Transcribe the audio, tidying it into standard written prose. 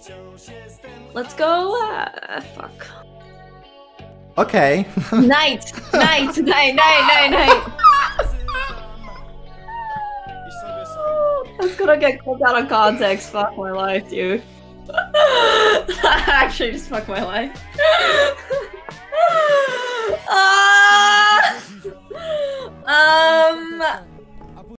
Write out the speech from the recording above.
Let's go. Fuck. Okay. Night. Night. That's gonna get clipped out of context. Fuck my life, dude. Actually, just fuck my life.